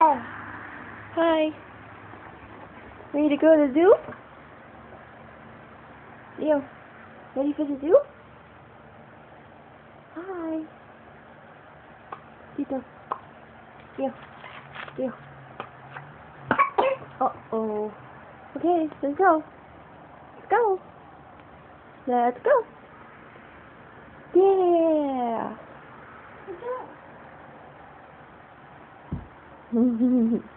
Hi. Ready to go to the zoo? Leo, ready for the zoo? Hi. Tito. Leo. Leo. Uh-oh. Okay, let's go. Let's go. Let's go. Yeah. Good job.